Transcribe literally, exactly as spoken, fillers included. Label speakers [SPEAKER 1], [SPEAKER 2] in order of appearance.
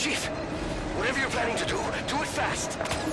[SPEAKER 1] Chief, whatever you're planning to do, do it fast.